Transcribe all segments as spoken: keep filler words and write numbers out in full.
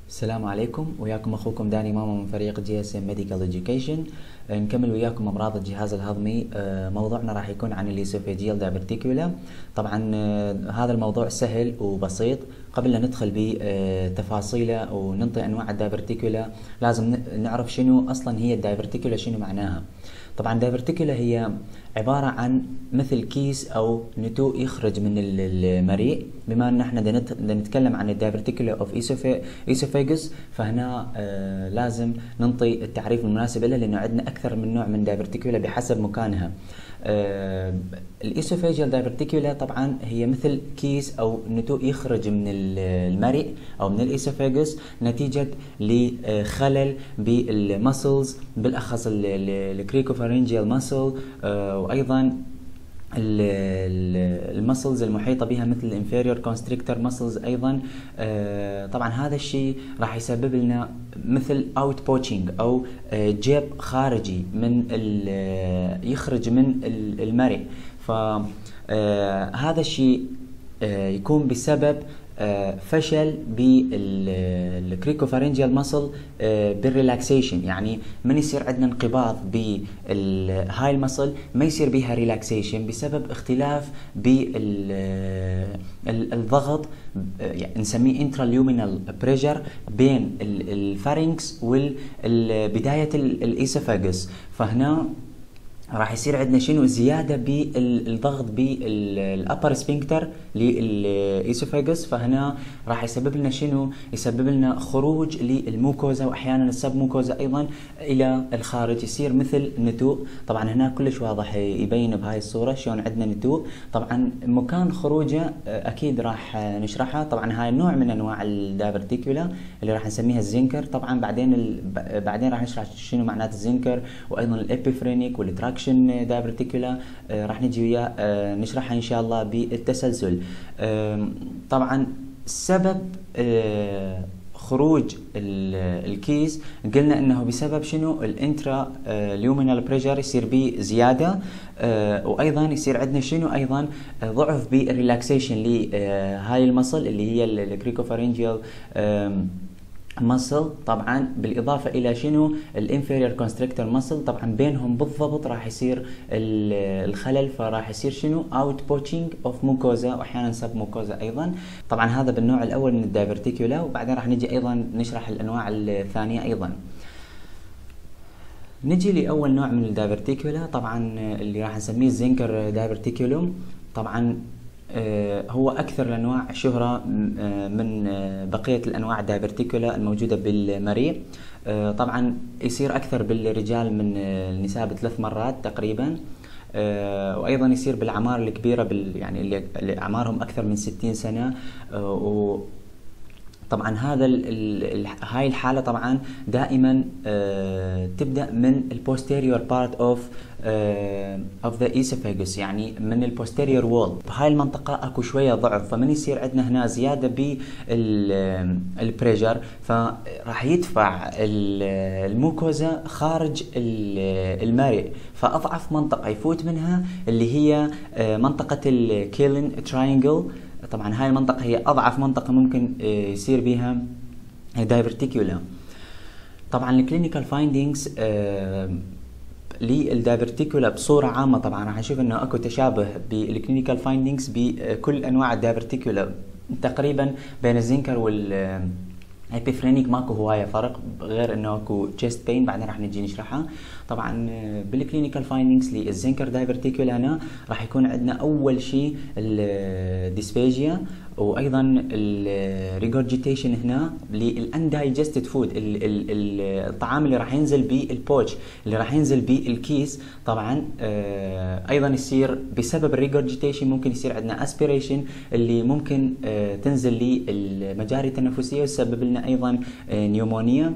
السلام عليكم، وياكم اخوكم داني ماما من فريق جي اس ام ميديكال اديوكيشن. نكمل وياكم امراض الجهاز الهضمي. موضوعنا راح يكون عن الاسوفيجيال دايفرتيكولا. طبعا هذا الموضوع سهل وبسيط. قبل لا ندخل بتفاصيله وننطي انواع الدايفرتيكولا لازم نعرف شنو اصلا هي الدايفرتيكولا، شنو معناها. طبعا الدايفرتيكولا هي عبارة عن مثل كيس او نتوء يخرج من المريء. بما ان احنا بدنا نتكلم عن الدايفرتيكولا اوف ايسوفيجوس، فهنا آه لازم ننطي التعريف المناسب لها، لانه عندنا اكثر من نوع من دايفرتيكولا بحسب مكانها. آه الاسوفيجيال دايفرتيكولا طبعا هي مثل كيس او نتوء يخرج من المريء او من الاسوفيجوس نتيجة لخلل بالمسلز، بالاخص الكريكوفارينجيال ماسل، آه وايضا المسلز المحيطه بها مثل الانفيريور كونستريكتور مسلز ايضا. آه طبعا هذا الشيء راح يسبب لنا مثل اوت بوتشنج او آه جيب خارجي من يخرج من المريء. فهذا الشيء آه يكون بسبب آه فشل بالكريكوفارينجيال ماسل آه بالريلاكسيشن، يعني من يصير عندنا انقباض بالهاي المسل ما يصير بها ريلاكسيشن بسبب اختلاف بالضغط، يعني نسميه انتراليومينال بريشر بين الفارينكس وبداية الاسوفاجس. فهنا راح يصير عندنا شنو زياده بالضغط بالابر سفنكتر للاسوفاجس، فهنا راح يسبب لنا شنو يسبب لنا خروج للموكوزا واحيانا السب موكوزا ايضا الى الخارج، يصير مثل نتوء. طبعا هنا كلش واضح يبين بهاي الصوره شلون عندنا نتوء. طبعا مكان خروجه اكيد راح نشرحها. طبعا هاي نوع من انواع الدايفرتيكولا اللي راح نسميها الزنكر. طبعا بعدين ال... بعدين راح نشرح شنو معنات الزنكر وايضا الابيفرينيك والتراك دايفرتيكولا. آه راح نجي وياه آه نشرحها ان شاء الله بالتسلسل. آه طبعا سبب آه خروج الكيس قلنا انه بسبب شنو الانترا ليومينال بريشر يصير به زياده، آه وايضا يصير عندنا شنو ايضا آه ضعف بالريلاكسيشن لهاي المصل اللي هي الكريكوفارينجيال آه ماسل. طبعا بالاضافه الى شنو الانفيريور كونستريكتور ماسل، طبعا بينهم بالضبط راح يصير الخلل، فراح يصير شنو اوت بوتشنج اوف موكوزا واحيانا سب موكوزا ايضا. طبعا هذا بالنوع الاول من الدايفرتيكولا، وبعدين راح نجي ايضا نشرح الانواع الثانيه ايضا. نجي لاول نوع من الدايفرتيكولا، طبعا اللي راح نسميه الزنكر دايفرتيكولوم. طبعا هو أكثر الأنواع شهرة من بقية الأنواع الدايفرتيكولا الموجودة بالمريء. طبعا يصير أكثر بالرجال من النساء بثلاث مرات تقريبا، وأيضا يصير بالأعمار الكبيرة بال يعني اللي أعمارهم أكثر من ستين سنة. و طبعا هذا ال ال هاي الحالة طبعا دائما آه تبدأ من البوستيريور بارت اوف اوف ذا اسوفاجس، يعني من البوستيريور وول. بهاي المنطقة اكو شوية ضعف، فمن يصير عندنا هنا زيادة بالبريشر فراح يدفع الموكوزا خارج المريء، فاضعف منطقة يفوت منها اللي هي منطقة الكيلن تراينجل. طبعا هاي المنطقة هي أضعف منطقة ممكن يصير بها دايفرتيكولا. طبعا الكلينيكال فايندينجز للدايفرتيكولا بصورة عامة، طبعا راح نشوف انه اكو تشابه بالكلينيكال فايندينجز بكل انواع الدايفرتيكولا تقريبا بين الزنكر وال ابيفرينيك ماكو هوايه فرق، غير انه اكو تشيست بين بعدين راح نجي نشرحها. طبعا بالكلينيكال فايندينجز للزنكر دايفرتيكولا هنا راح يكون عندنا اول شيء الديسفيجيا، وايضا الريجورجيتيشن هنا للاندايجستد فود، الطعام اللي راح ينزل بالبوتش اللي راح ينزل بالكيس. طبعا ايضا يصير بسبب الريجورجيتيشن ممكن يصير عندنا اسبيريشن اللي ممكن تنزل للمجاري التنفسيه وتسبب لنا ايضا نيومونيا.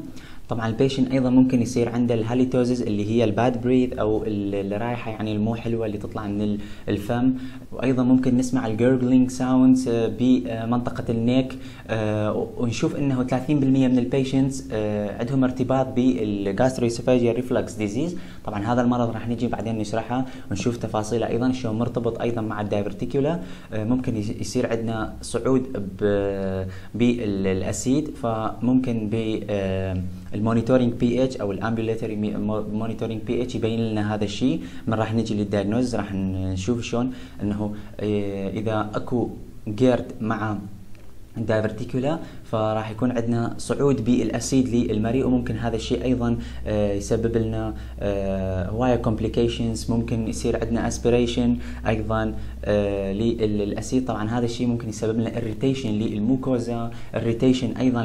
طبعا البيشنت ايضا ممكن يصير عنده الهاليتوزز اللي هي الباد بريث او الرايحه يعني المو حلوه اللي تطلع من الفم، وايضا ممكن نسمع الجurgling ساوندز بمنطقه النيك، ونشوف انه ثلاثين بالمئة من البيشنتس عندهم ارتباط بالجاسترويسوفاجيال ريفلكس ديزيز. طبعا هذا المرض راح نجي بعدين نشرحها ونشوف تفاصيله ايضا شلون مرتبط ايضا مع الدايفرتيكولا. ممكن يصير عندنا صعود بالاسيد، فممكن ب المونيتورينج بي اتش او الامبيولاتوري مونيتورينج بي اتش يبين لنا هذا الشيء. من راح نجي للدايجنوز راح نشوف شلون انه اذا اكو جيرد مع دايفرتيكولا فراح يكون عندنا صعود بالاسيد للمريء، وممكن هذا الشيء ايضا يسبب لنا هوايه كومبليكيشنز. ممكن يصير عندنا اسبيريشن ايضا للاسيد، طبعا هذا الشيء ممكن يسبب لنا اريتيشن للموكوزا، اريتيشن ايضا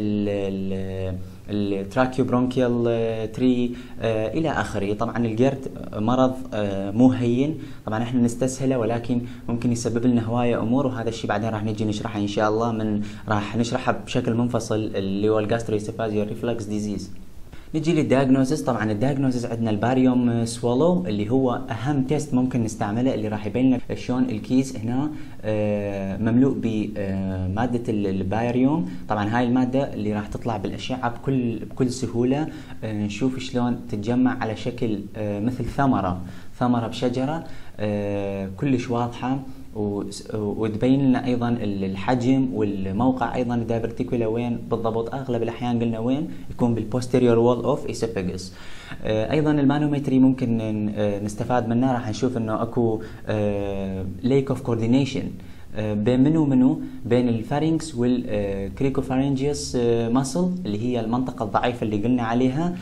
لل التراكيو برونكيال تري آه الى اخره. طبعا الجيرد مرض آه مو هين، طبعا احنا نستسهله ولكن ممكن يسبب لنا هوايه امور، وهذا الشيء بعدين راح نجي نشرحه ان شاء الله، من راح نشرحه بشكل منفصل اللي هو الجاسترويسوفاجيال ريفلكس ديزيز. نجي للدياجنوزس. طبعا الدياجنوزس عندنا الباريوم سوالو اللي هو اهم تيست ممكن نستعمله، اللي راح يبين لك شلون الكيس هنا مملوء بماده الباريوم. طبعا هاي الماده اللي راح تطلع بالاشعه بكل بكل سهوله، نشوف شلون تتجمع على شكل مثل ثمره ثمره بشجره كلش واضحه، وتبين لنا ايضا الحجم والموقع ايضا الدايفرتيكولا وين بالضبط. اغلب الاحيان قلنا وين يكون بالبوستيريور وول اوف ايسوفاجس. ايضا المانومتري ممكن نستفاد منه، راح نشوف انه اكو ليك اوف كوردينيشن بين منو منو بين الفارينكس والكريكوفارينجيوس ماسل اللي هي المنطقه الضعيفه اللي قلنا عليها.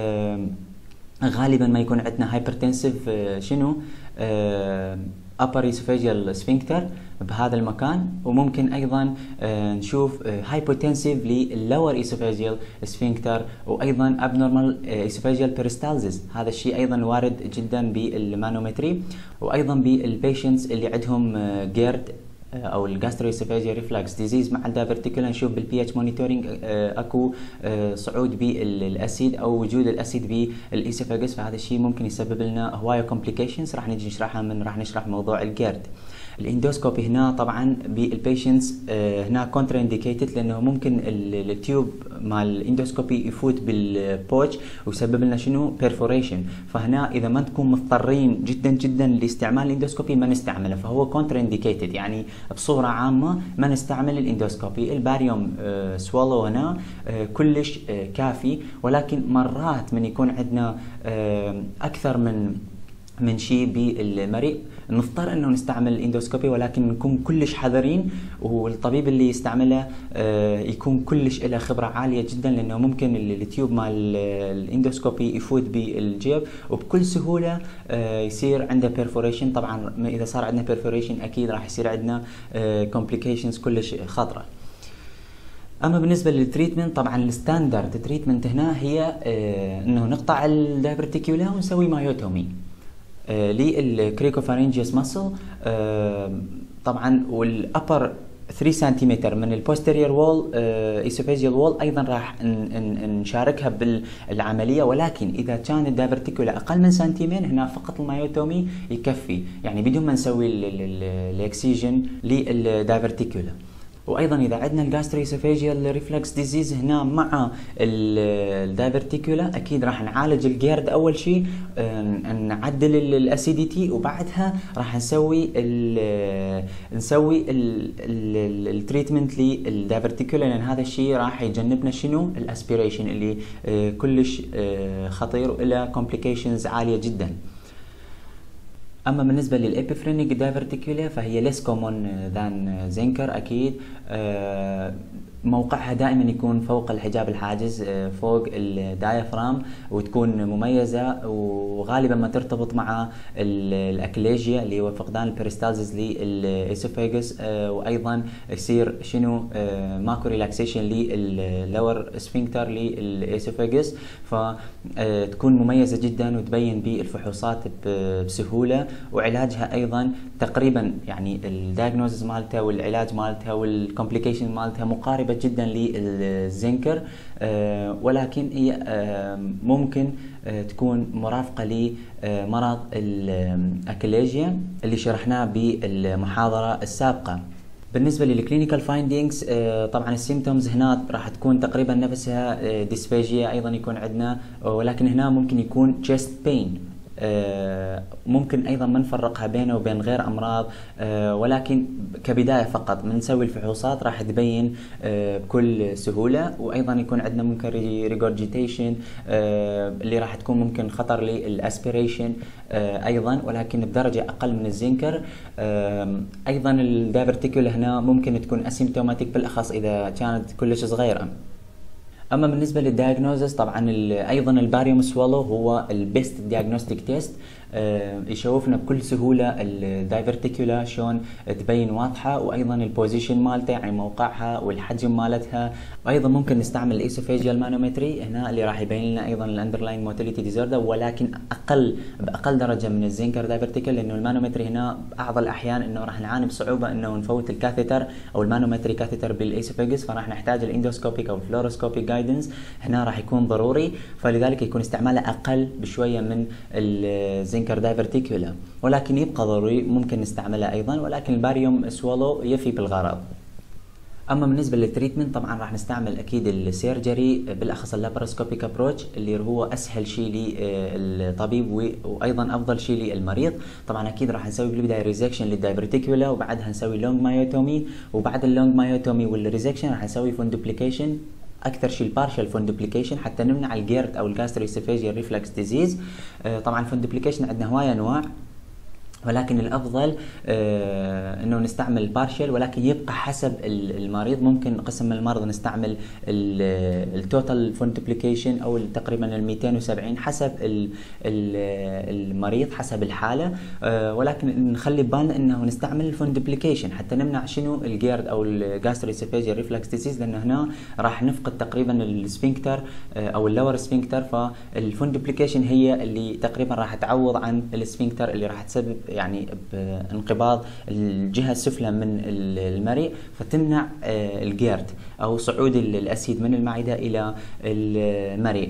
غالبا ما يكون عندنا هايبرتنسيف شنو upper esophageal sphincter بهذا المكان، وممكن ايضا نشوف hypotensive للlower esophageal sphincter، وايضا abnormal esophageal peristalsis. هذا الشيء ايضا وارد جدا بالمانومتري. وايضا بالبيشنتس اللي عندهم جيرد او الجاسترويسوفاجيال ريفلكس ديزيز مع الدايفرتيكولا، نشوف بالبي اتش مونيتورينج اكو صعود بالاسيد او وجود الاسيد بالايسوفاجس، فهذا الشيء ممكن يسبب لنا هوايه كومبليكيشنز راح نجي نشرحها من راح نشرح موضوع الجيرد. الاندوسكوبي هنا طبعا بالبيشنتس هنا كونترا انديكيتد، لانه ممكن التيوب مال الاندوسكوبي يفوت بالبوتش ويسبب لنا شنو بيرفوريشن، فهنا اذا ما نكون مضطرين جدا جدا لاستعمال الاندوسكوبي ما نستعمله، فهو كونترا انديكيتد يعني بصوره عامه ما نستعمل الاندوسكوبي. الباريوم سوالو هنا كلش كافي، ولكن مرات من يكون عندنا اكثر من من شيء بالمريء نضطر انه نستعمل الاندوسكوبي، ولكن نكون كلش حذرين، والطبيب اللي يستعمله يكون كلش له خبره عاليه جدا، لانه ممكن التيوب مال الاندوسكوبي يفوت بالجيب وبكل سهوله يصير عنده بيرفوريشن. طبعا اذا صار عندنا بيرفوريشن اكيد راح يصير عندنا كومبليكيشنز كلش خطره. اما بالنسبه للتريتمنت، طبعا الستاندرد تريتمنت هنا هي انه نقطع الدايفرتيكولا ونسوي مايوتومي آه للكريكوفارينجيوس ماسل. آه طبعا والابر ثلاثة سنتيمتر من البوستيريور وول ايسوفاجيال وول ايضا راح نشاركها بالعمليه، ولكن اذا كان الدايفرتيكولا اقل من سنتيمين هنا فقط المايوتومي يكفي، يعني بدون ما نسوي الاكسيجن للدايفرتيكولا. وايضا اذا عندنا الجاسترويسوفاجيال ريفلكس ديزيز هنا مع الدايفرتيكولا اكيد راح نعالج الجيرد اول شيء، نعدل الاسيديتي، وبعدها راح نسوي ال نسوي التريتمنت للدايفرتيكولا، لان هذا الشيء راح يجنبنا شنو الاسبيريشن اللي كلش خطير وله كومبليكيشنز عاليه جدا. اما بالنسبه للابيفرينيك دايفرتيكولا فهي ليس كومون ذان زنكر اكيد. آه موقعها دائما يكون فوق الحجاب الحاجز فوق الدايفرام، وتكون مميزه، وغالبا ما ترتبط مع الاكليجيا اللي هو فقدان البيريستالزيس للاسوفاجس، وايضا يصير شنو ماكو ريلاكسيشن لللور سفنكتر للاسوفاجس، فتكون مميزه جدا وتبين بالفحوصات بسهوله. وعلاجها ايضا تقريبا يعني الدايجنوزز مالتها والعلاج مالتها والكومبليكيشن مالتها مقاربه قريبة جدا للزنكر، ولكن هي ممكن تكون مرافقة لمرض الأكليجيا اللي شرحناه بالمحاضرة السابقة. بالنسبة للكلينيكال فايندينجز، طبعا السيمتومز هنا راح تكون تقريبا نفسها ديسفاجيا، ايضا يكون عندنا، ولكن هنا ممكن يكون chest pain. ممكن ايضا ما نفرقها بينه وبين غير امراض، ولكن كبدايه فقط بنسوي الفحوصات راح تبين بكل سهوله. وايضا يكون عندنا ممكن ريجورجيتيشن اللي راح تكون ممكن خطر للاسبيريشن ايضا، ولكن بدرجه اقل من الزنكر. ايضا الدايفرتيكولا هنا ممكن تكون اسيمتوماتيك بالاخص اذا كانت كلش صغيره. اما بالنسبه للدايجنوزس، طبعا ايضا الباريوم سوالو هو البيست دياجنوستيك تيست، يشوفنا بكل سهوله الدايفرتيكولا شلون تبين واضحه، وايضا البوزيشن مالته يعني موقعها والحجم مالتها. وايضا ممكن نستعمل الايسوفيجيال مانومتري هنا اللي راح يبين لنا ايضا الاندرلاين موتيليتي ديزوردر، ولكن اقل باقل درجه من الزنكر دايفرتيكال، لانه المانومتري هنا بعض الاحيان انه راح نعاني بصعوبه انه نفوت الكاثيتر او المانومتري كاثيتر بالايسوفيجس، فراح نحتاج الاندوسكوبيك او الفلوروسكوبيك جايدنس هنا راح يكون ضروري، فلذلك يكون استعماله اقل بشويه من الزنكر دايفرتيكولا، ولكن يبقى ضروري ممكن نستعمله ايضا، ولكن الباريوم سوالو يفي بالغرض. اما بالنسبه للتريتمنت، طبعا راح نستعمل اكيد السيرجري بالاخص اللاباروسكوبيك ابروتش اللي هو اسهل شيء للطبيب وايضا افضل شيء للمريض. طبعا اكيد راح نسوي بالبدايه ريزكشن للدايفرتيكولا، وبعدها نسوي لونج مايوتومي، وبعد اللونج مايوتومي والريزكشن راح نسوي فوندوبليكيشن، اكثر شيء البارشال فوندوبليكيشن حتى نمنع الجيرد او الجاسترويسوفيجيال ريفلكس ديزيز. طبعا الفوندوبليكيشن عندنا هوايه انواع، ولكن الافضل آه انه نستعمل بارشل، ولكن يبقى حسب المريض. ممكن قسم من المرضى نستعمل التوتال فوندوبليكيشن او تقريبا ال مئتين وسبعين حسب ال ال المريض حسب الحاله، آه ولكن نخلي بالنا انه نستعمل الفوندوبليكيشن حتى نمنع شنو الجيرد او الجاسترويسوفيجيال ريفلكس ديزيز، لانه هنا راح نفقد تقريبا السفنكتر آه او اللور سفنكتر، فالفوندوبليكيشن هي اللي تقريبا راح تعوض عن السفنكتر اللي راح تسبب يعني بانقباض الجهة السفلى من المريء، فتمنع الجيرد أو صعود الأسيد من المعدة إلى المريء.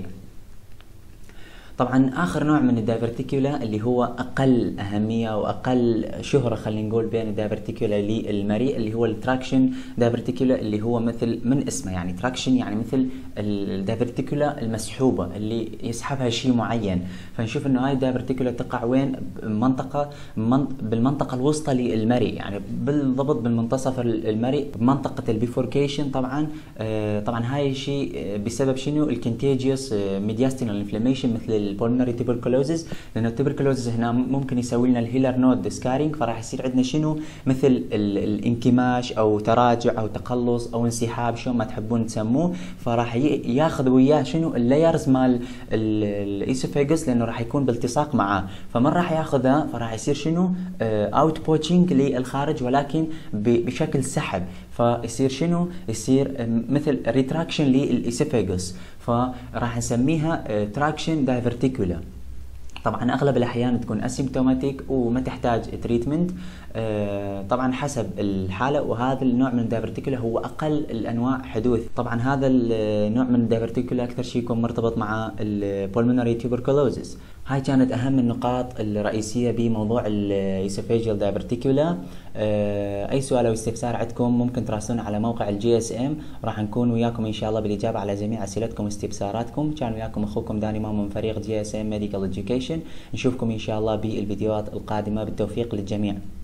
طبعا اخر نوع من الدايفرتيكولا اللي هو اقل اهميه واقل شهره خلينا نقول بين الدايفرتيكولا للمريء اللي هو التراكشن دايفرتيكولا، اللي هو مثل من اسمه يعني تراكشن يعني مثل الدايفرتيكولا المسحوبه اللي يسحبها شيء معين. فنشوف انه هاي الدايفرتيكولا تقع وين؟ بمنطقه بالمنطقه الوسطى للمريء، يعني بالضبط بالمنتصف المريء بمنطقه البيفوركيشن. طبعا آه طبعا هاي الشيء بسبب شنو؟ الكونتيجيوس ميدياستينال انفلاميشن مثل البولمونري تيبركلوزز، لانه التيبركلوزز هنا ممكن يسوي لنا الهيلر نود سكارينج، فراح يصير عندنا شنو؟ مثل الانكماش او تراجع او تقلص او انسحاب شو ما تحبون تسموه، فراح ياخذ وياه شنو؟ اللايرز مال الايسوفيجس، لانه راح يكون بالتصاق معاه، فمن راح ياخذها فراح يصير شنو؟ اوت بوتشنج للخارج، ولكن بشكل سحب، فيصير شنو؟ يصير مثل ريتراكشن للايسوفيجس، فراح نسميها تراكشن دايفرتيكولا. طبعا اغلب الاحيان تكون اسيمتوماتيك وما تحتاج تريتمنت طبعا حسب الحاله، وهذا النوع من الدايفرتيكولا هو اقل الانواع حدوث. طبعا هذا النوع من الدايفرتيكولا اكثر شيء يكون مرتبط مع البولمونري تيوبركلوزس. هاي كانت اهم النقاط الرئيسيه بموضوع الايسوفيجيال دايفرتيكولا. اي سؤال او استفسار عندكم ممكن تراسلونا على موقع الجي اس ام، راح نكون وياكم ان شاء الله بالاجابه على جميع اسئلتكم واستفساراتكم. كان وياكم اخوكم داني ماما من فريق جي اس ام ميديكال اديوكيشن، نشوفكم ان شاء الله بالفيديوهات القادمه، بالتوفيق للجميع.